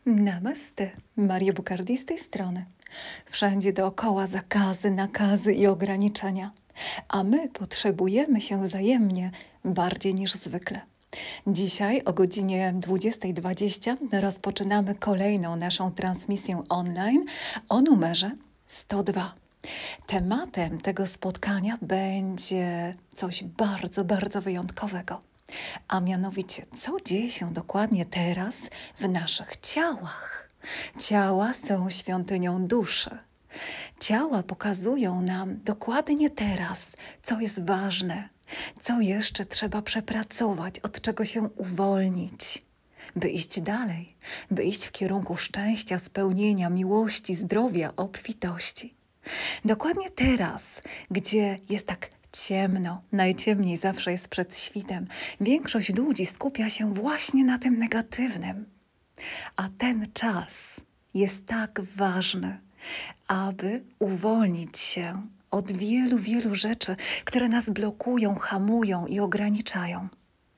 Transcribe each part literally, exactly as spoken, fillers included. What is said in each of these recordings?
Namaste, Maria Bukardi z tej strony. Wszędzie dookoła zakazy, nakazy i ograniczenia, a my potrzebujemy się wzajemnie bardziej niż zwykle. Dzisiaj o godzinie dwudziestej dwadzieścia rozpoczynamy kolejną naszą transmisję online o numerze sto dwa. Tematem tego spotkania będzie coś bardzo, bardzo wyjątkowego. A mianowicie, co dzieje się dokładnie teraz w naszych ciałach. Ciała są świątynią duszy. Ciała pokazują nam dokładnie teraz, co jest ważne, co jeszcze trzeba przepracować, od czego się uwolnić, by iść dalej, by iść w kierunku szczęścia, spełnienia, miłości, zdrowia, obfitości. Dokładnie teraz, gdzie jest tak ciemno, najciemniej zawsze jest przed świtem, większość ludzi skupia się właśnie na tym negatywnym. A ten czas jest tak ważny, aby uwolnić się od wielu, wielu rzeczy, które nas blokują, hamują i ograniczają.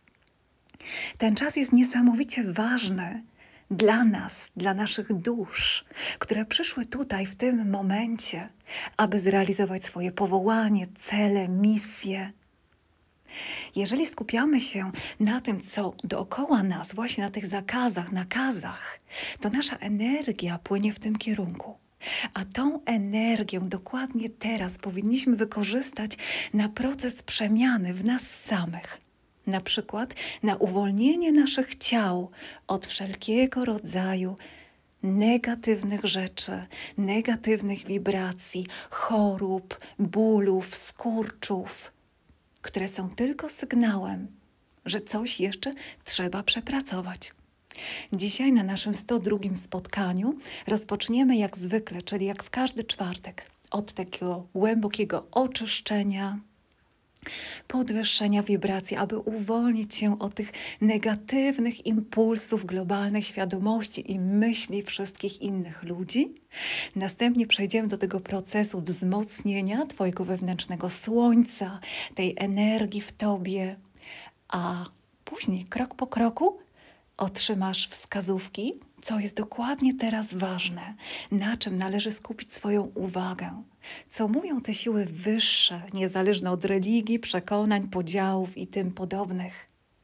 Ten czas jest niesamowicie ważny dla nas, dla naszych dusz, które przyszły tutaj w tym momencie, aby zrealizować swoje powołanie, cele, misje. Jeżeli skupiamy się na tym, co dookoła nas, właśnie na tych zakazach, nakazach, to nasza energia płynie w tym kierunku. A tą energię dokładnie teraz powinniśmy wykorzystać na proces przemiany w nas samych. Na przykład na uwolnienie naszych ciał od wszelkiego rodzaju negatywnych rzeczy, negatywnych wibracji, chorób, bólów, skurczów, które są tylko sygnałem, że coś jeszcze trzeba przepracować. Dzisiaj na naszym sto drugim spotkaniu rozpoczniemy jak zwykle, czyli jak w każdy czwartek, od takiego głębokiego oczyszczenia, podwyższenia wibracji, aby uwolnić się od tych negatywnych impulsów globalnej świadomości i myśli wszystkich innych ludzi. Następnie przejdziemy do tego procesu wzmocnienia Twojego wewnętrznego słońca, tej energii w Tobie, a później krok po kroku otrzymasz wskazówki, co jest dokładnie teraz ważne, na czym należy skupić swoją uwagę, co mówią te siły wyższe, niezależne od religii, przekonań, podziałów i tym podobnych.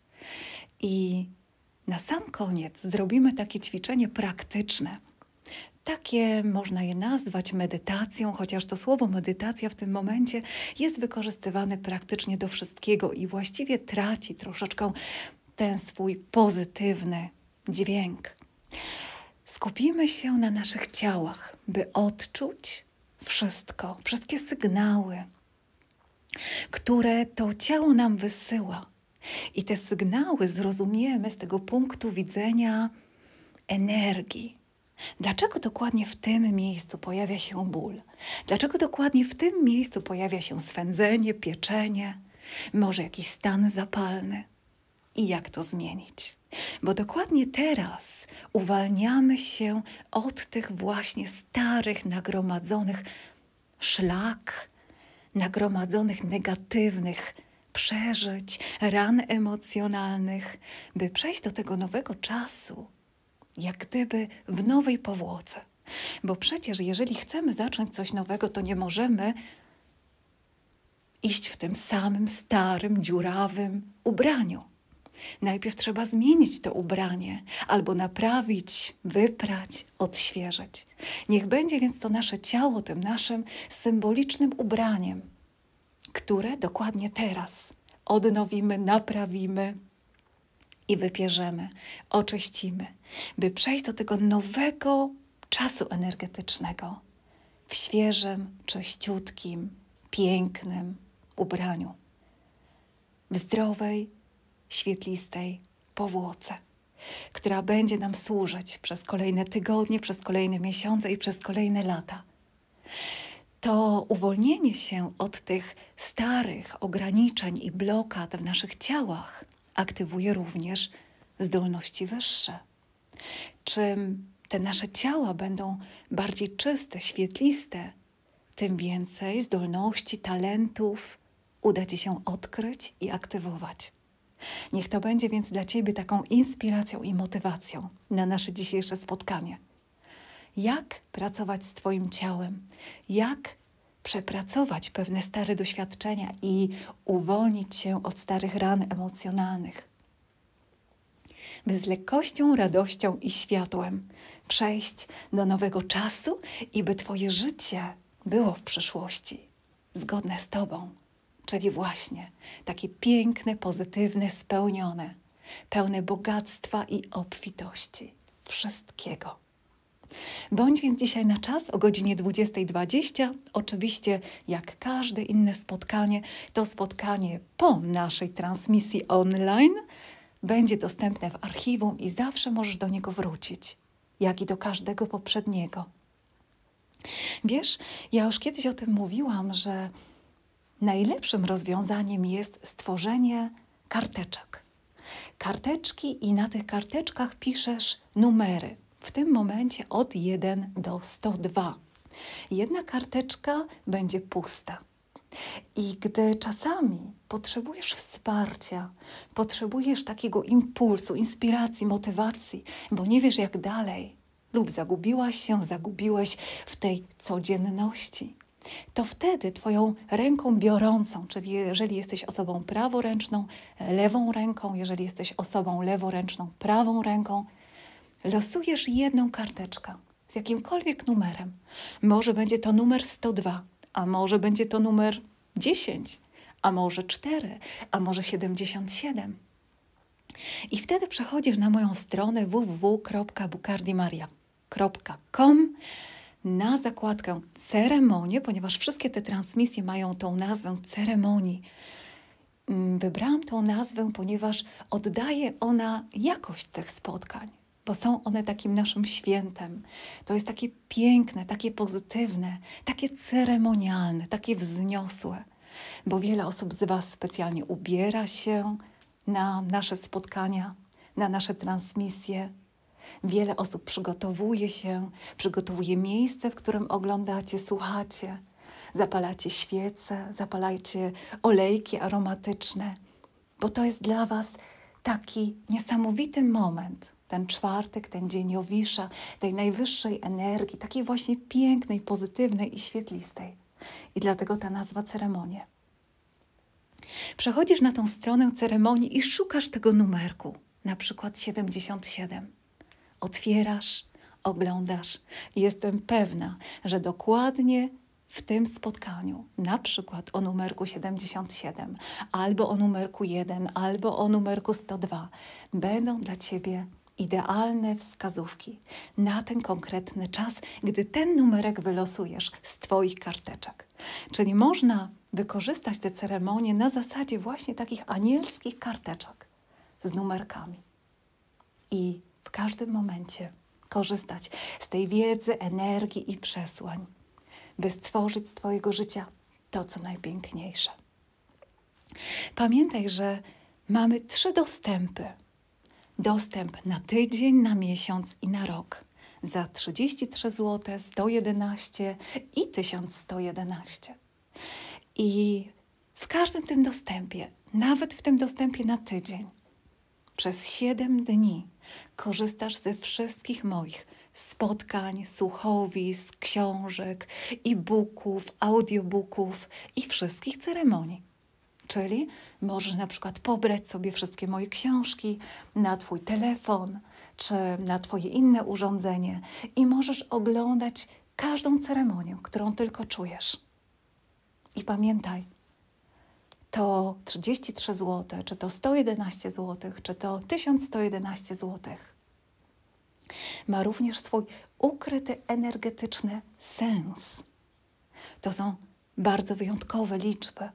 I na sam koniec zrobimy takie ćwiczenie praktyczne. Takie można je nazwać medytacją, chociaż to słowo medytacja w tym momencie jest wykorzystywane praktycznie do wszystkiego i właściwie traci troszeczkę ten swój pozytywny dźwięk. Skupimy się na naszych ciałach, by odczuć wszystko, wszystkie sygnały, które to ciało nam wysyła. I te sygnały zrozumiemy z tego punktu widzenia energii. Dlaczego dokładnie w tym miejscu pojawia się ból? Dlaczego dokładnie w tym miejscu pojawia się swędzenie, pieczenie, może jakiś stan zapalny? I jak to zmienić? Bo dokładnie teraz uwalniamy się od tych właśnie starych, nagromadzonych szlak, nagromadzonych negatywnych przeżyć, ran emocjonalnych, by przejść do tego nowego czasu, jak gdyby w nowej powłoce. Bo przecież jeżeli chcemy zacząć coś nowego, to nie możemy iść w tym samym starym, dziurawym ubraniu. Najpierw trzeba zmienić to ubranie, albo naprawić, wyprać, odświeżyć. Niech będzie więc to nasze ciało tym naszym symbolicznym ubraniem, które dokładnie teraz odnowimy, naprawimy i wypierzemy, oczyścimy, by przejść do tego nowego czasu energetycznego w świeżym, czyściutkim, pięknym ubraniu, w zdrowej, świetlistej powłoce, która będzie nam służyć przez kolejne tygodnie, przez kolejne miesiące i przez kolejne lata. To uwolnienie się od tych starych ograniczeń i blokad w naszych ciałach aktywuje również zdolności wyższe. Czym te nasze ciała będą bardziej czyste, świetliste, tym więcej zdolności, talentów uda Ci się odkryć i aktywować. Niech to będzie więc dla Ciebie taką inspiracją i motywacją na nasze dzisiejsze spotkanie. Jak pracować z Twoim ciałem? Jak przepracować pewne stare doświadczenia i uwolnić się od starych ran emocjonalnych? By z lekkością, radością i światłem przejść do nowego czasu i by Twoje życie było w przyszłości zgodne z Tobą, czyli właśnie takie piękne, pozytywne, spełnione, pełne bogactwa i obfitości, wszystkiego. Bądź więc dzisiaj na czas o godzinie dwudziestej dwadzieścia. Oczywiście, jak każde inne spotkanie, to spotkanie po naszej transmisji online będzie dostępne w archiwum i zawsze możesz do niego wrócić, jak i do każdego poprzedniego. Wiesz, ja już kiedyś o tym mówiłam, że najlepszym rozwiązaniem jest stworzenie karteczek. Karteczki i na tych karteczkach piszesz numery. W tym momencie od jeden do sto dwa. Jedna karteczka będzie pusta. I gdy czasami potrzebujesz wsparcia, potrzebujesz takiego impulsu, inspiracji, motywacji, bo nie wiesz jak dalej, lub zagubiłaś się, zagubiłeś w tej codzienności, to wtedy Twoją ręką biorącą, czyli jeżeli jesteś osobą praworęczną, lewą ręką, jeżeli jesteś osobą leworęczną, prawą ręką, losujesz jedną karteczkę z jakimkolwiek numerem. Może będzie to numer sto dwa, a może będzie to numer dziesięć, a może cztery, a może siedemdziesiąt siedem. I wtedy przechodzisz na moją stronę w w w kropka bukardimaria kropka com na zakładkę ceremonie, ponieważ wszystkie te transmisje mają tą nazwę ceremonii. Wybrałam tą nazwę, ponieważ oddaje ona jakość tych spotkań, bo są one takim naszym świętem. To jest takie piękne, takie pozytywne, takie ceremonialne, takie wzniosłe, bo wiele osób z Was specjalnie ubiera się na nasze spotkania, na nasze transmisje. Wiele osób przygotowuje się, przygotowuje miejsce, w którym oglądacie, słuchacie, zapalacie świece, zapalacie olejki aromatyczne, bo to jest dla Was taki niesamowity moment, ten czwartek, ten dzień Jowisza, tej najwyższej energii, takiej właśnie pięknej, pozytywnej i świetlistej. I dlatego ta nazwa ceremonie. Przechodzisz na tą stronę ceremonii i szukasz tego numerku, na przykład siedemdziesiąt siedem. Otwierasz, oglądasz i jestem pewna, że dokładnie w tym spotkaniu, na przykład o numerku siedemdziesiąt siedem, albo o numerku jeden, albo o numerku sto dwa, będą dla Ciebie idealne wskazówki na ten konkretny czas, gdy ten numerek wylosujesz z Twoich karteczek. Czyli można wykorzystać tę ceremonię na zasadzie właśnie takich anielskich karteczek z numerkami. I w każdym momencie korzystać z tej wiedzy, energii i przesłań, by stworzyć z Twojego życia to, co najpiękniejsze. Pamiętaj, że mamy trzy dostępy. Dostęp na tydzień, na miesiąc i na rok. Za trzydzieści trzy złote, sto jedenaście i tysiąc sto jedenaście. I w każdym tym dostępie, nawet w tym dostępie na tydzień, przez siedem dni korzystasz ze wszystkich moich spotkań, słuchowisk, książek, e-booków, audiobooków i wszystkich ceremonii. Czyli możesz na przykład pobrać sobie wszystkie moje książki na Twój telefon czy na Twoje inne urządzenie i możesz oglądać każdą ceremonię, którą tylko czujesz. I pamiętaj, to trzydzieści trzy złote, czy to sto jedenaście złotych, czy to tysiąc sto jedenaście złotych, ma również swój ukryty energetyczny sens. To są bardzo wyjątkowe liczby.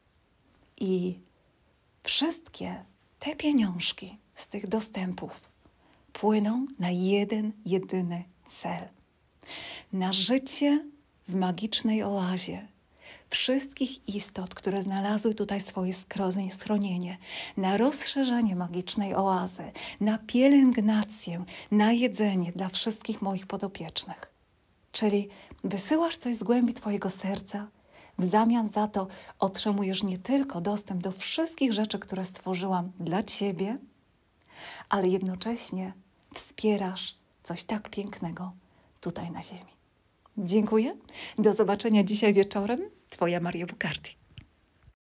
I wszystkie te pieniążki z tych dostępów płyną na jeden, jedyny cel. Na życie w magicznej oazie wszystkich istot, które znalazły tutaj swoje schronienie, na rozszerzenie magicznej oazy, na pielęgnację, na jedzenie dla wszystkich moich podopiecznych. Czyli wysyłasz coś z głębi Twojego serca, W zamian za to otrzymujesz nie tylko dostęp do wszystkich rzeczy, które stworzyłam dla Ciebie, ale jednocześnie wspierasz coś tak pięknego tutaj na ziemi. Dziękuję. Do zobaczenia dzisiaj wieczorem. Twoja Maria Bukardi.